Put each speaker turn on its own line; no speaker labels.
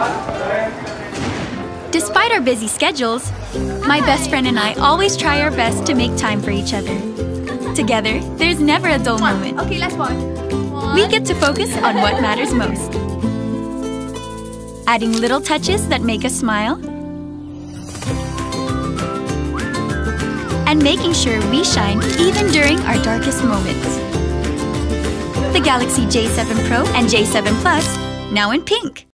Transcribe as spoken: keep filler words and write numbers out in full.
Despite our busy schedules, my best friend and I always try our best to make time for each other. Together, there's never a dull moment.
Okay, last one. One.
We get to focus on what matters most. Adding little touches that make us smile. And making sure we shine even during our darkest moments. The Galaxy J seven Pro and J seven Plus, now in pink.